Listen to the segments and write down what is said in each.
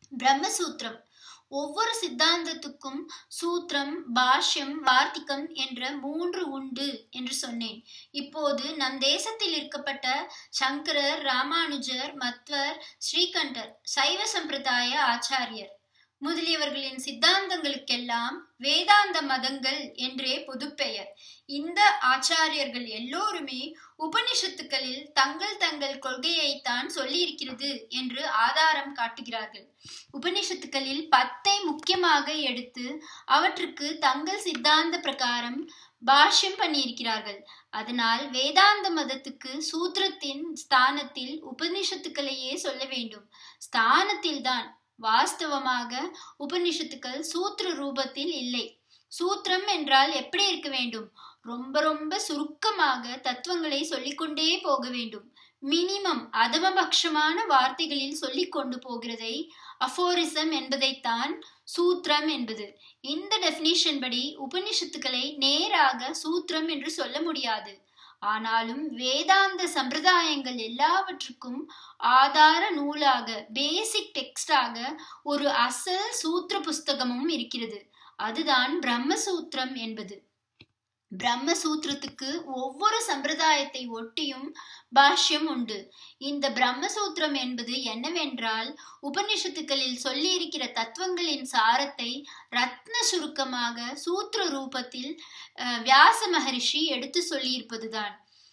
பிரம்மசூத்திரம். ஒவ்வொரு சித்தாந்தத்துக்கும் சூத்திரம், பாஷ்யம், வார்த்திகம் என்ற 3 உண்டு என்று சொன்னேன். இப்போது நம் தேசத்தில் இருக்கப்பட்ட சங்கரர், ராமானுஜர், மத்வர், ஸ்ரீகண்டர், சைவ சம்பிரதாய ஆச்சாரியர் முதலியவர்களின் சித்தாந்தங்களுக்கெல்லாம் வேதாந்த மதங்கள் என்றே பொதுப்பெயர். இந்த ஆச்சாரியர்கள் எல்லோருமே உபனிஷத்துக்களில் தங்கள் தங்கள் கொள்கையைத்தான் சொல்லியிருக்கிறது என்று ஆதாரம் காட்டுகிறார்கள். உபனிஷத்துக்களில் 10 முக்கியமாக எடுத்து அவற்றுக்கு தங்கள் சித்தாந்த பிரகாரம் பாஷ்யம் பண்ணியிருக்கிறார்கள். அதனால் வேதாந்த மதத்துக்கு சூத்திரத்தின் ஸ்தானத்தில் உபனிஷத்துக்களையே சொல்ல வேண்டும். ஸ்தானத்தில்தான். வாஸ்தவமாக உபனிஷத்துக்கள் சூத்திர ரூபத்தில் இல்லை. சூத்திரம் என்றால் எப்படி இருக்க வேண்டும்? ரொம்ப ரொம்ப சுருக்கமாக தத்துவங்களை சொல்லிக்கொண்டே போக வேண்டும். மினிமம் அதமபட்சமான வார்த்தைகளில் சொல்லிக் கொண்டு போகிறதை அஃபோரிசம் என்பதைத்தான் சூத்திரம் என்பது. இந்த டெஃபினிஷன் படி உபனிஷத்துக்களை நேராக சூத்திரம் என்று சொல்ல முடியாது. ஆனாலும் வேதாந்த சம்பிரதாயங்கள் எல்லாவற்றுக்கும் ஆதார நூலாக, பேசிக் டெக்ஸ்டாக ஒரு அசல் சூத்திர புஸ்தகமும் இருக்கிறது. அதுதான் பிரம்மசூத்திரம் என்பது. பிரம்மசூத்திரத்துக்கு ஒவ்வொரு சம்பிரதாயத்தை ஒட்டியும் பாஷ்யம் உண்டு. இந்த பிரம்மசூத்திரம் என்பது என்னவென்றால், உபனிஷத்துக்களில் சொல்லி இருக்கிற தத்துவங்களின் சாரத்தை ரத்ன சுருக்கமாக சூத்திர ரூபத்தில் வியாச மகரிஷி எடுத்து சொல்லியிருப்பதுதான்.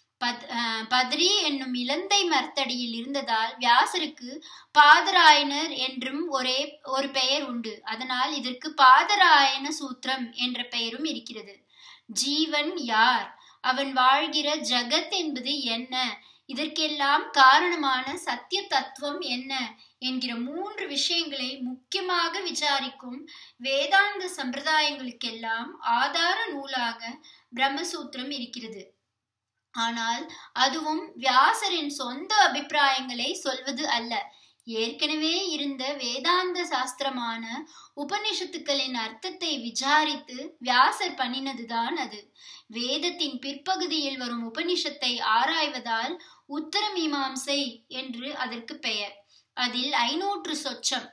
பத்ரி என்னும் இலந்தை மரத்தடியில் இருந்ததால் வியாசருக்கு பாதராயணர் என்றும் ஒரு பெயர் உண்டு. அதனால் இதற்கு பாதராயண சூத்திரம் என்ற பெயரும் இருக்கிறது. ஜீவன் யார்? அவன் வாழ்கிற ஜகத் என்பது என்ன? இதற்கெல்லாம் காரணமான சத்திய தத்துவம் என்ன என்கிற 3 விஷயங்களை முக்கியமாக விசாரிக்கும் வேதாந்த சம்பிரதாயங்களுக்கெல்லாம் ஆதார நூலாக பிரம்மசூத்திரம் இருக்கிறது. ஆனால் அதுவும் வியாசரின் சொந்த அபிப்பிராயங்களை சொல்வது அல்ல. ஏற்கனவே இருந்த வேதாந்த சாஸ்திரமான உபனிஷத்துக்களின் அர்த்தத்தை விசாரித்து வியாசர் பண்ணினதுதான் அது. வேதத்தின் பிற்பகுதியில் வரும் உபனிஷத்தை ஆராய்வதால் உத்தர மீமாம்சை என்று அதற்கு பெயர். அதில் 500 சொச்சம்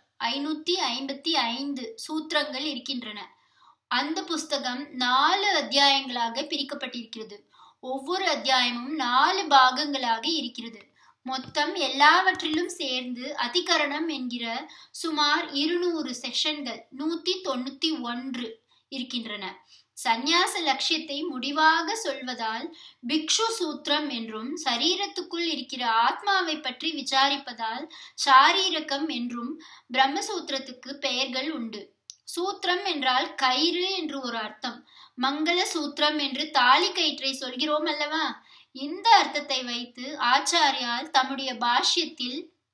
555 சூத்திரங்கள் இருக்கின்றன. அந்த புஸ்தகம் 4 அத்தியாயங்களாக பிரிக்கப்பட்டிருக்கிறது. ஒவ்வொரு அத்தியாயமும் 4 பாகங்களாக இருக்கிறது. மொத்தம் எல்லாவற்றிலும் சேர்ந்து அதிகரணம் என்கிற சுமார் 200 செஷன்கள் 191 இருக்கின்றன. சந்நியாச லட்சியத்தை முடிவாக சொல்வதால் பிக்ஷு சூத்திரம் என்றும், சரீரத்துக்குள் இருக்கிற ஆத்மாவை பற்றி விசாரிப்பதால் சாரீரகம் என்றும் பிரம்மசூத்திரத்துக்கு பெயர்கள் உண்டு. சூத்திரம் என்றால் கயிறு என்று ஒரு அர்த்தம். மங்கள சூத்திரம் என்று தாலி கயிற்றை சொல்கிறோம் அல்லவா? இந்த அர்த்தத்தை வைத்து ஆச்சாரியால் தம்முடைய பாஷ்யத்தில்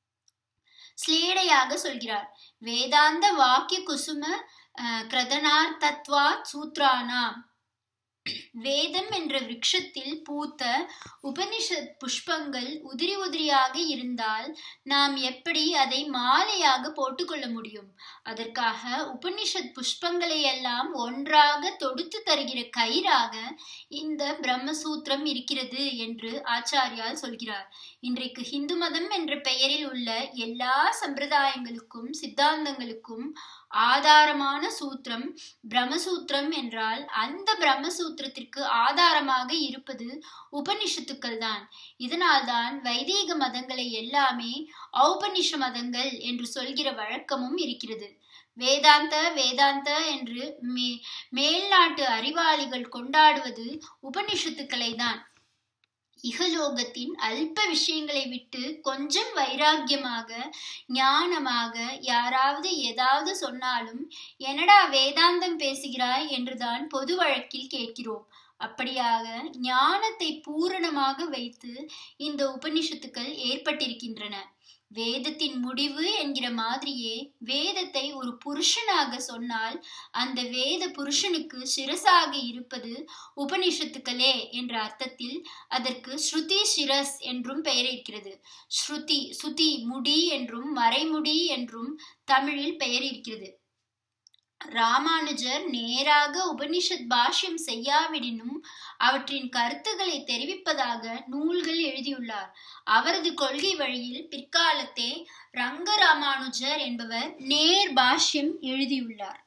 ஸ்லேடையாக சொல்கிறார். வேதாந்த வாக்கிய குசும கிரதனார்த்தத்வாத் சூத்ரானாம். வேதம் என்ற விருட்சத்தில் பூத்த உபனிஷத் புஷ்பங்கள் உதிரி உதிரியாக இருந்தால் நாம் எப்படி அதை மாலையாக போட்டுக்கொள்ள முடியும்? அதற்காக உபனிஷத் புஷ்பங்களை எல்லாம் ஒன்றாக தொடுத்து தருகிற கயிறாக இந்த பிரம்மசூத்திரம் இருக்கிறது என்று ஆச்சாரியால் சொல்கிறார். இன்றைக்கு ஹிந்து மதம் என்ற பெயரில் உள்ள எல்லா சம்பிரதாயங்களுக்கும் சித்தாந்தங்களுக்கும் ஆதாரமான சூத்திரம் பிரம்மசூத்திரம் என்றால், அந்த பிரம்மசூத்திரத்திற்கு ஆதாரமாக இருப்பது உபனிஷத்துக்கள் தான். இதனால்தான் வைதீக மதங்களை எல்லாமே ஔபனிஷ மதங்கள் என்று சொல்கிற வழக்கமும் இருக்கிறது. வேதாந்த என்று மேல்நாட்டு அறிவாளிகள் கொண்டாடுவது உபனிஷத்துக்களை தான். இகலோகத்தின் அல்ப விஷயங்களை விட்டு கொஞ்சம் வைராக்கியமாக ஞானமாக யாராவது ஏதாவது சொன்னாலும் என்னடா வேதாந்தம் பேசுகிறாய் என்றுதான் பொது வழக்கில் கேட்கிறோம். அப்படியாக ஞானத்தை பூரணமாக வைத்து இந்த உபனிஷத்துக்கள் ஏற்பட்டிருக்கின்றன. வேதத்தின் முடிவு என்கிற மாதிரியே வேதத்தை ஒரு புருஷனாக சொன்னால் அந்த வேத புருஷனுக்கு சிரசாக இருப்பது உபனிஷத்துக்களே என்ற அர்த்தத்தில் அதற்கு ஸ்ருதி சிரஸ் என்றும் பெயர் இருக்கிறது. சுதி முடி என்றும் மறைமுடி என்றும் தமிழில் பெயர் இருக்கிறது. ராமானுஜர் நேராக உபனிஷத் பாஷ்யம் செய்யாவிடினும் அவற்றின் கருத்துக்களை தெரிவிப்பதாக நூல்கள் எழுதியுள்ளார். அவரது கொள்கை வழியில் பிற்காலத்தே ரங்க ராமானுஜர் என்பவர் நேர் பாஷ்யம் எழுதியுள்ளார்.